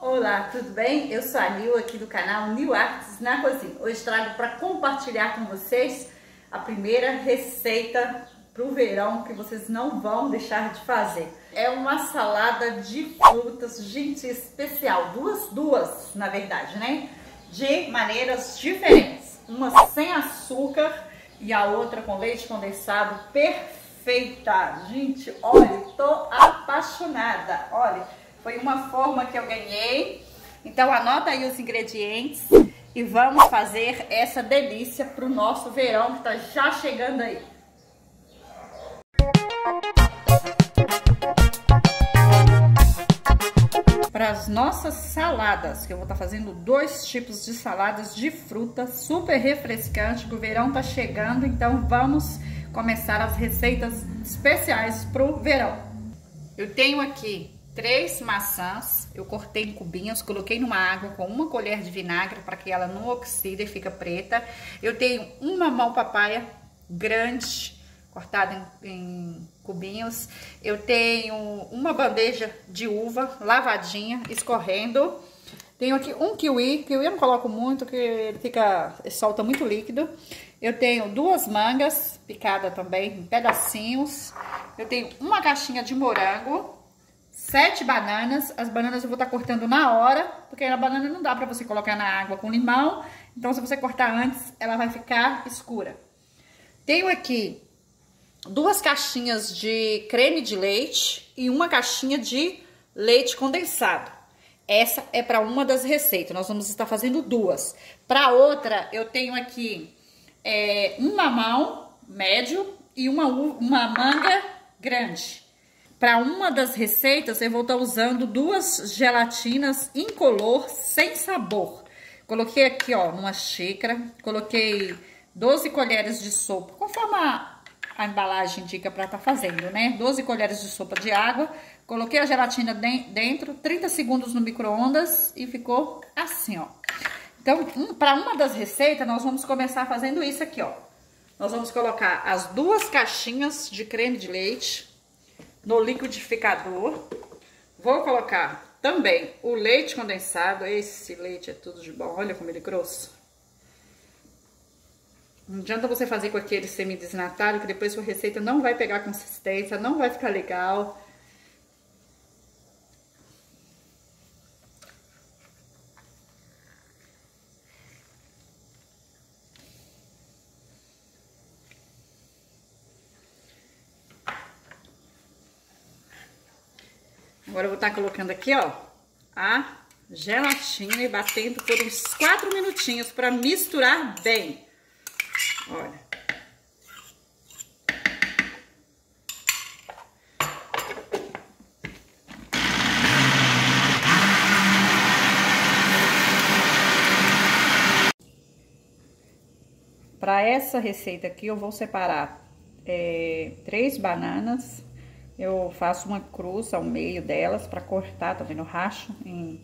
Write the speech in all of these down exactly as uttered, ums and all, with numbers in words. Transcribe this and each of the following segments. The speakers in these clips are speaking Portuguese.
Olá, tudo bem? Eu sou a Nil, aqui do canal Nil Artes na Cozinha. Hoje trago para compartilhar com vocês a primeira receita para o verão que vocês não vão deixar de fazer. É uma salada de frutas, gente, especial. Duas, duas, na verdade, né? De maneiras diferentes. Uma sem açúcar e a outra com leite condensado, perfeita. Gente, olha, tô apaixonada. Olha, foi uma forma que eu ganhei. Então anota aí os ingredientes e vamos fazer essa delícia para o nosso verão que tá já chegando aí. Para as nossas saladas, que eu vou estar fazendo dois tipos de saladas de fruta, super refrescante, que o verão tá chegando, então vamos começar as receitas especiais para o verão. Eu tenho aqui três maçãs, eu cortei em cubinhos, coloquei numa água com uma colher de vinagre para que ela não oxide e fica preta. Eu tenho um mamão papaya grande, cortada em, em cubinhos. Eu tenho uma bandeja de uva lavadinha, escorrendo. Tenho aqui um kiwi, kiwi eu não coloco muito, que ele fica, ele solta muito líquido. Eu tenho duas mangas picadas também em pedacinhos. Eu tenho uma caixinha de morango, sete bananas. As bananas eu vou estar cortando na hora, porque a banana não dá para você colocar na água com limão. Então, se você cortar antes, ela vai ficar escura. Tenho aqui duas caixinhas de creme de leite e uma caixinha de leite condensado. Essa é para uma das receitas, nós vamos estar fazendo duas. Para outra, eu tenho aqui é, um mamão médio e uma, uma manga grande. Para uma das receitas, eu vou estar usando duas gelatinas incolor, sem sabor. Coloquei aqui, ó, numa xícara, coloquei doze colheres de sopa, conforme a, a embalagem indica para estar fazendo, né? doze colheres de sopa de água, coloquei a gelatina dentro, trinta segundos no micro-ondas e ficou assim, ó. Então, um, para uma das receitas, nós vamos começar fazendo isso aqui, ó. Nós vamos colocar as duas caixinhas de creme de leite no liquidificador. Vou colocar também o leite condensado. Esse leite é tudo de bom, olha como ele é grosso. Não adianta você fazer com aquele semidesnatado, que depois sua receita não vai pegar consistência, não vai ficar legal. Agora eu vou estar colocando aqui, ó, a gelatina e batendo por uns quatro minutinhos para misturar bem. Olha. Para essa receita aqui, eu vou separar é, três bananas. Eu faço uma cruz ao meio delas para cortar, tá vendo? Racho em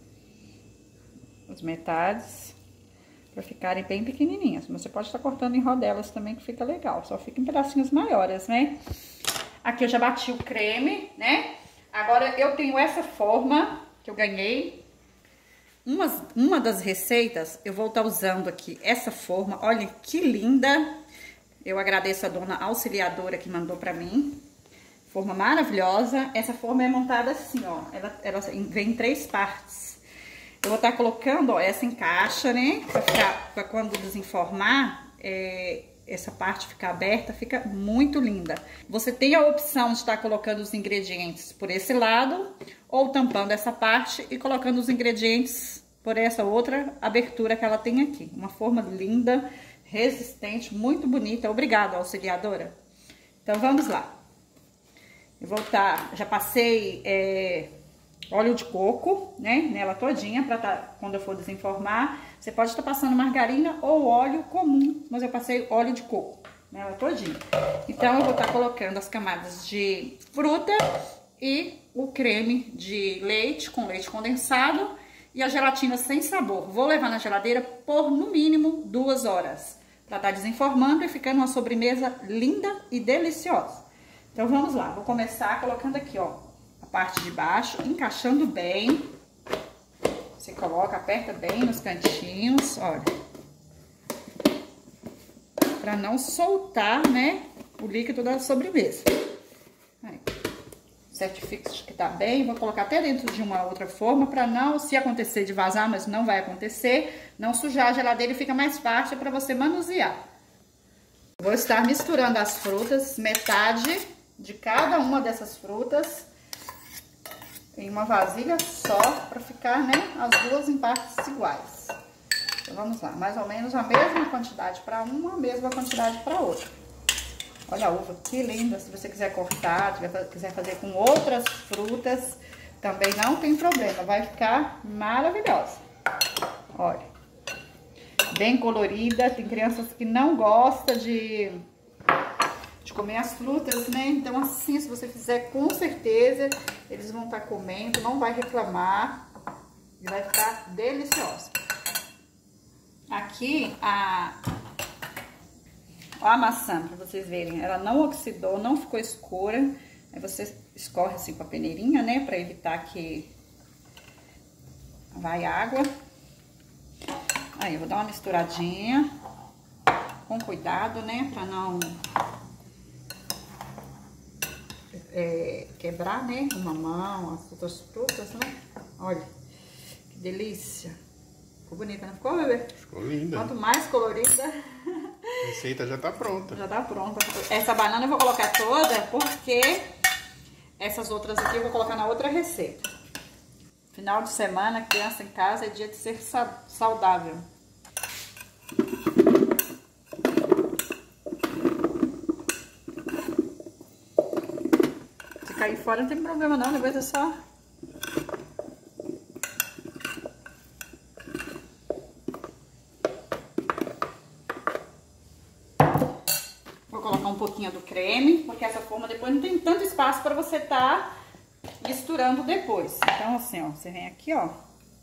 as metades para ficarem bem pequenininhas. Mas você pode estar cortando em rodelas também, que fica legal. Só fica em pedacinhos maiores, né? Aqui eu já bati o creme, né? Agora eu tenho essa forma que eu ganhei. Uma, uma das receitas eu vou estar usando aqui essa forma. Olha que linda! Eu agradeço a dona auxiliadora que mandou para mim. Forma maravilhosa. Essa forma é montada assim, ó. Ela, ela vem em três partes. Eu vou estar colocando, ó, essa encaixa, né? Pra, ficar, pra quando desenformar, é, essa parte ficar aberta, fica muito linda. Você tem a opção de estar colocando os ingredientes por esse lado, ou tampando essa parte e colocando os ingredientes por essa outra abertura que ela tem aqui. Uma forma linda, resistente, muito bonita. Obrigada, auxiliadora. Então, vamos lá. Eu vou estar, já passei é, óleo de coco, né, nela todinha, pra tá, quando eu for desenformar. Você pode estar passando margarina ou óleo comum, mas eu passei óleo de coco nela todinha. Então, eu vou estar colocando as camadas de fruta e o creme de leite com leite condensado e a gelatina sem sabor. Vou levar na geladeira por, no mínimo, duas horas, pra estar desenformando e ficando uma sobremesa linda e deliciosa. Então, vamos lá. Vou começar colocando aqui, ó, a parte de baixo, encaixando bem. coloca, aperta bem nos cantinhos, olha. Pra não soltar, né, o líquido da sobremesa. Aí, certifico que tá bem. Vou colocar até dentro de uma outra forma pra não, se acontecer de vazar, mas não vai acontecer, não sujar a geladeira e fica mais fácil pra você manusear. Vou estar misturando as frutas, metade de cada uma dessas frutas em uma vasilha só, pra ficar, né, as duas em partes iguais. Então, vamos lá, mais ou menos a mesma quantidade para uma, a mesma quantidade para outra. Olha a uva, que linda. Se você quiser cortar, quiser fazer com outras frutas, também não tem problema, vai ficar maravilhosa. Olha, bem colorida. Tem crianças que não gostam de, de comer as frutas, né? Então, assim, se você fizer, com certeza, eles vão estar comendo, não vai reclamar e vai ficar deliciosa. Aqui, a, a maçã, pra vocês verem, ela não oxidou, não ficou escura. Aí você escorre assim com a peneirinha, né, pra evitar que vai água. Aí, eu vou dar uma misturadinha, com cuidado, né, pra não é, quebrar, né, o mamão, as outras frutas, né. Olha, que delícia. Ficou bonita, não ficou, bebê? Ficou linda. Quanto mais colorida... A receita já tá pronta. Já tá pronta. Essa banana eu vou colocar toda, porque essas outras aqui eu vou colocar na outra receita. Final de semana, criança em casa, é dia de ser saudável. Se cair fora não tem problema não, depois é só... um pouquinho do creme, porque essa forma depois não tem tanto espaço para você tá misturando depois. Então, assim, ó, você vem aqui, ó.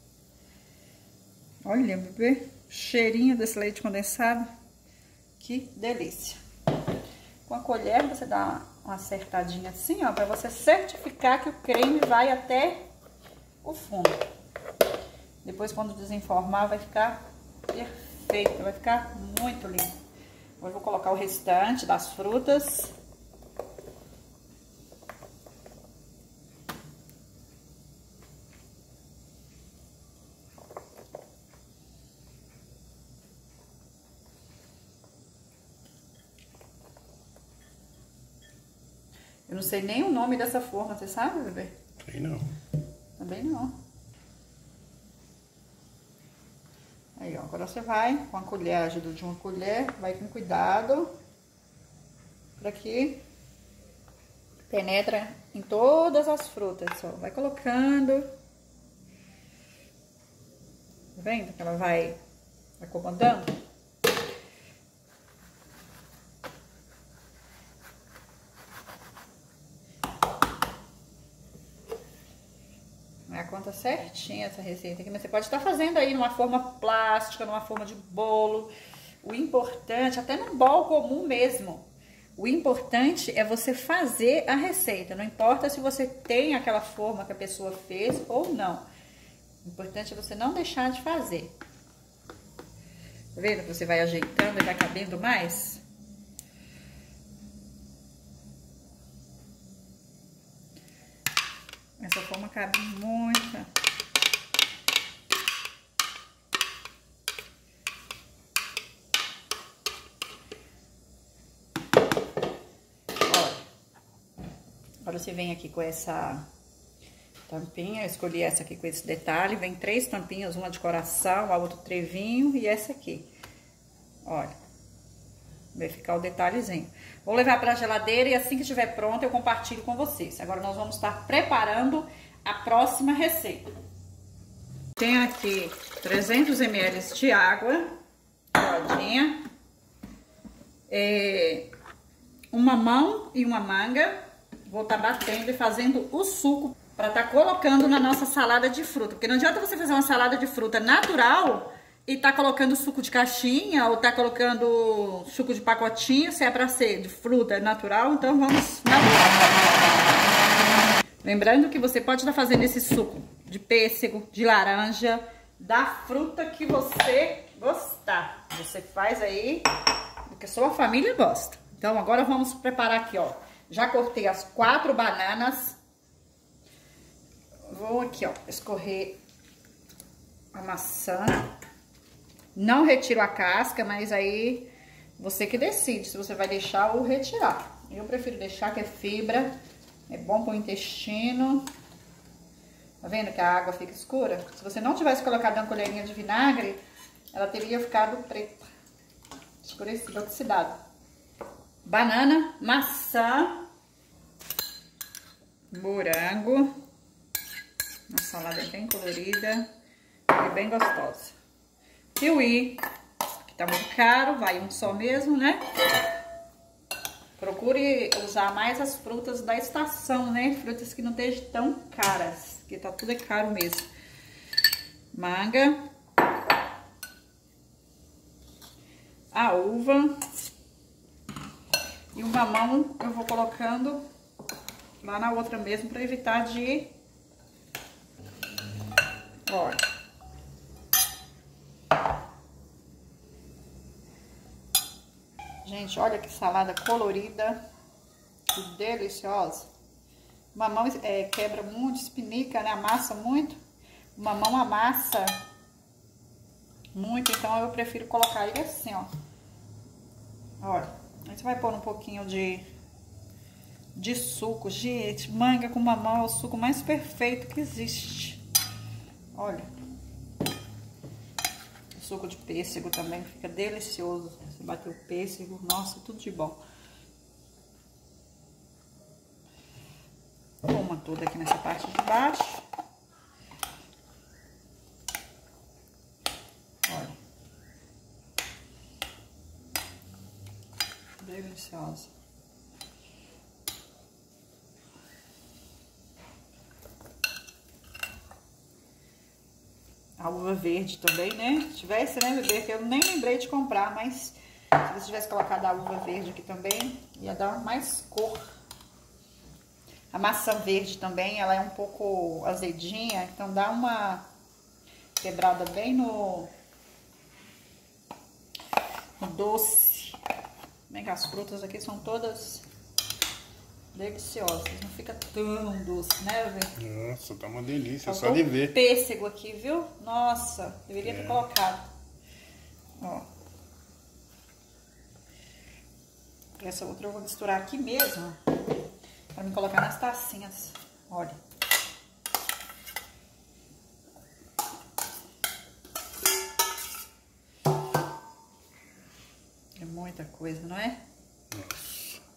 Olha, bebê, cheirinho desse leite condensado. Que delícia. Com a colher, você dá uma acertadinha assim, ó, para você certificar que o creme vai até o fundo. Depois, quando desenformar, vai ficar perfeito, vai ficar muito lindo. Agora eu vou colocar o restante das frutas. Eu não sei nem o nome dessa forma, você sabe, bebê? Sei não. Também não. Aí, ó, agora você vai com a colher, a ajuda de uma colher, vai com cuidado, para que penetra em todas as frutas, ó. Vai colocando. Tá vendo que ela vai acomodando? A conta certinha essa receita aqui, mas você pode estar fazendo aí numa forma plástica, numa forma de bolo. O importante, até num bol comum mesmo, o importante é você fazer a receita. Não importa se você tem aquela forma que a pessoa fez ou não. O importante é você não deixar de fazer. Tá vendo que você vai ajeitando e vai cabendo mais? Essa forma cabe muito. Olha. Agora você vem aqui com essa tampinha. Eu escolhi essa aqui com esse detalhe. Vem três tampinhas, uma de coração, a outra trevinho e essa aqui. Olha. Vai ficar o detalhezinho. Vou levar para a geladeira e assim que estiver pronto eu compartilho com vocês. Agora nós vamos estar preparando a próxima receita. Tenho aqui trezentos mililitros de água, geladinha, é, uma mão e uma manga. Vou estar batendo e fazendo o suco para estar colocando na nossa salada de fruta. Porque não adianta você fazer uma salada de fruta natural e tá colocando suco de caixinha ou tá colocando suco de pacotinho, se é pra ser de fruta natural, então vamos natural. Lembrando que você pode estar fazendo esse suco de pêssego, de laranja, da fruta que você gostar. Você faz aí, porque sua família gosta. Então, agora vamos preparar aqui, ó. Já cortei as quatro bananas. Vou aqui, ó, escorrer a maçã. Não retiro a casca, mas aí você que decide se você vai deixar ou retirar. Eu prefiro deixar, que é fibra, é bom para o intestino. Tá vendo que a água fica escura? Se você não tivesse colocado uma colherinha de vinagre, ela teria ficado preta, escurecida, oxidada. Banana, maçã, morango. Uma salada bem colorida e bem gostosa. Kiwi, que tá muito caro, vai um só mesmo, né? Procure usar mais as frutas da estação, né? Frutas que não estejam tão caras, porque tá tudo é caro mesmo. Manga. A uva. E o mamão eu vou colocando lá na outra mesmo, para evitar de... Olha. Gente, olha que salada colorida e deliciosa. O mamão é, quebra muito, espinica, né? Amassa muito. O mamão amassa muito, então eu prefiro colocar ele assim, ó. Olha, aí você vai pôr um pouquinho de, de suco. Gente, manga com mamão é o suco mais perfeito que existe. Olha. Suco de pêssego também fica delicioso. Você bater o pêssego, nossa, tudo de bom. Uma toda aqui nessa parte de baixo. Olha. Deliciosa. A uva verde também, né? Se tivesse, né, bebê? Que eu nem lembrei de comprar, mas se você tivesse colocado a uva verde aqui também, ia dar mais cor. A maçã verde também, ela é um pouco azedinha, então dá uma quebrada bem no, no doce. Bem que as frutas aqui são todas deliciosas, não fica tão doce, né, bebê? Nossa, tá uma delícia, Faltou só de ver. Pêssego aqui, viu? Nossa, deveria é. ter colocado. Ó. Essa outra eu vou misturar aqui mesmo, pra me colocar nas tacinhas. Olha. É muita coisa, não é? Nossa.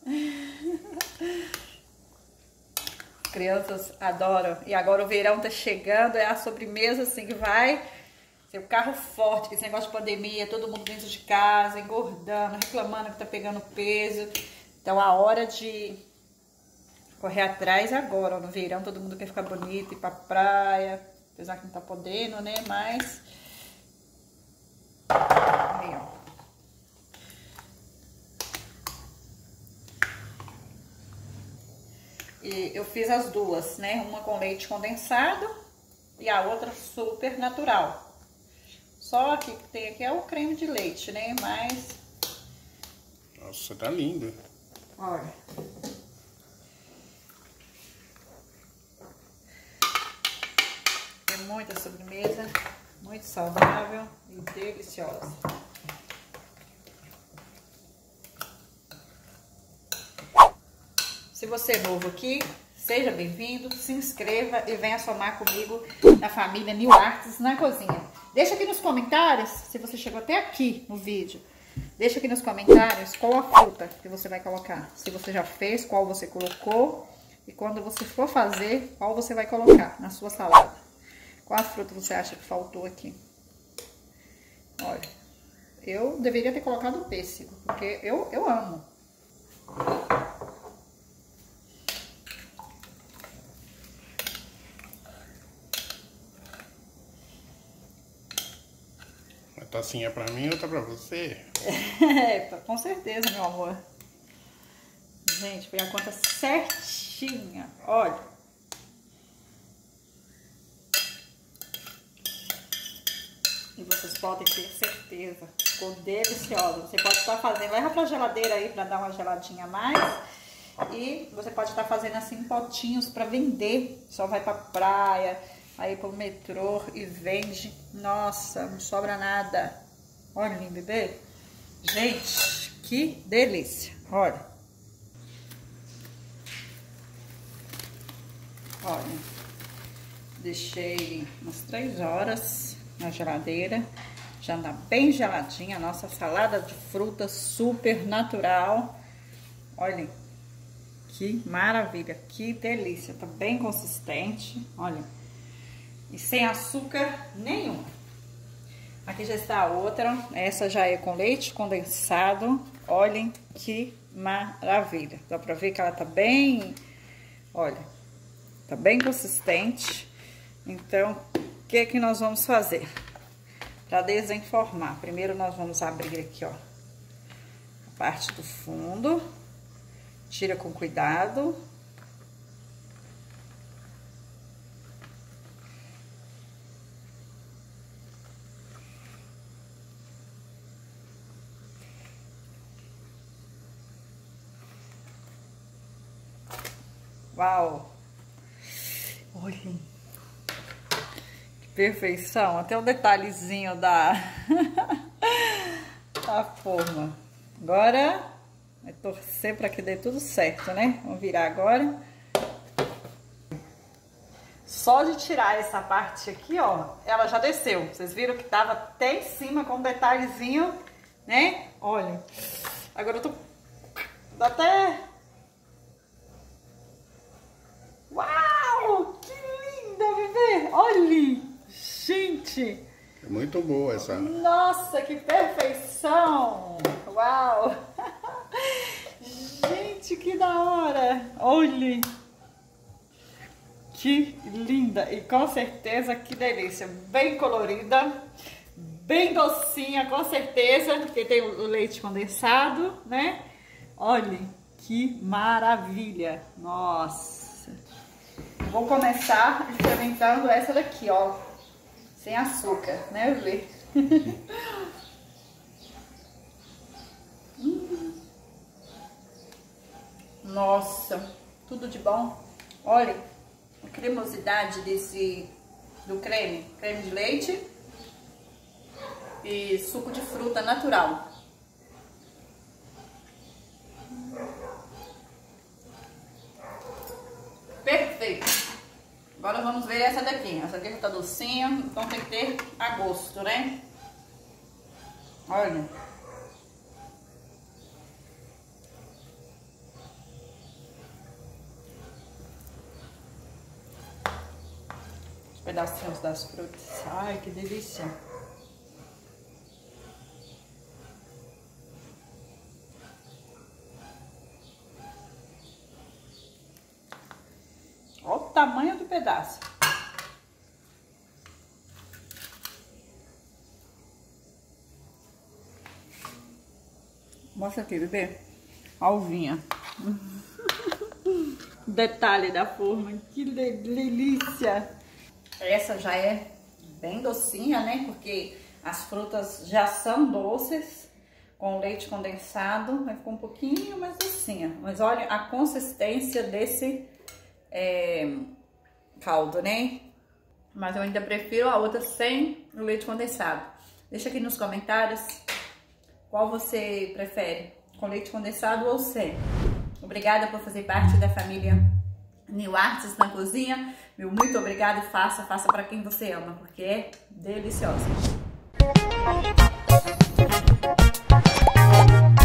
Crianças adoram. E agora o verão tá chegando, é a sobremesa assim que vai ser o carro forte, que esse negócio de pandemia, todo mundo dentro de casa, engordando, reclamando que tá pegando peso. Então a hora de correr atrás é agora, ó, no verão todo mundo quer ficar bonito, ir pra praia, apesar que não tá podendo, né, mas... Aí, ó. E eu fiz as duas, né? Uma com leite condensado e a outra super natural. Só que tem aqui é o creme de leite, né? Mas... Nossa, tá lindo. Olha. É muita sobremesa, muito saudável e deliciosa. Se você é novo aqui, seja bem-vindo, se inscreva e venha somar comigo na família New Arts na cozinha. Deixa aqui nos comentários, se você chegou até aqui no vídeo, deixa aqui nos comentários qual a fruta que você vai colocar. Se você já fez, qual você colocou e quando você for fazer, qual você vai colocar na sua salada. Qual a fruta você acha que faltou aqui? Olha, eu deveria ter colocado o pêssego, porque eu, eu amo. A tacinha é pra mim e outra pra você. É, com certeza, meu amor. Gente, foi a conta certinha. Olha. E vocês podem ter certeza, ficou deliciosa. Você pode estar fazendo, leva pra geladeira aí pra dar uma geladinha a mais. E você pode estar fazendo assim em potinhos pra vender. Só vai pra praia, aí pro metrô e vende. Nossa, não sobra nada. Olha, bebê. Gente, que delícia. Olha. Olha. Deixei umas três horas na geladeira. Já anda bem geladinha a nossa salada de frutas super natural. Olhem, que maravilha, que delícia. Tá bem consistente, olha. E sem açúcar nenhum. Aqui já está a outra. Essa já é com leite condensado. Olhem que maravilha. Dá pra ver que ela tá bem... Olha, tá bem consistente. Então, o que que nós vamos fazer? Para desenformar. Primeiro nós vamos abrir aqui, ó, a parte do fundo. Tira com cuidado. Uau! Olhem! Que perfeição! Até o detalhezinho da, da forma. Agora, vai torcer para que dê tudo certo, né? Vamos virar agora. Só de tirar essa parte aqui, ó, ela já desceu. Vocês viram que tava até em cima com um detalhezinho, né? Olhem. Agora eu tô... Dá até... Uau! Que linda, bebê! Olha! Gente! É muito boa essa. Nossa, que perfeição! Uau! Gente, que da hora! Olha! Que linda! E com certeza que delícia! Bem colorida, bem docinha, com certeza, porque tem o leite condensado, né? Olha, que maravilha! Nossa! Vou começar experimentando essa daqui, ó. Sem açúcar, né, Lê? hum. Nossa, tudo de bom. Olha a cremosidade desse do creme, creme de leite e suco de fruta natural. Perfeito. Agora vamos ver essa daqui. Essa aqui já tá docinha, então tem que ter a gosto, né? Olha. Os pedacinhos das frutas. Ai, que delícia. Olha o tamanho do pedaço. Mostra aqui, bebê. A alvinha. Detalhe da forma. Que delícia. Essa já é bem docinha, né? Porque as frutas já são doces. Com leite condensado. Vai ficar um pouquinho mais docinha. Mas olha a consistência desse... É, caldo, né? Mas eu ainda prefiro a outra sem o leite condensado. Deixa aqui nos comentários qual você prefere, com leite condensado ou sem. Obrigada por fazer parte da família New Arts na cozinha. Meu muito obrigada e faça, faça para quem você ama, porque é deliciosa.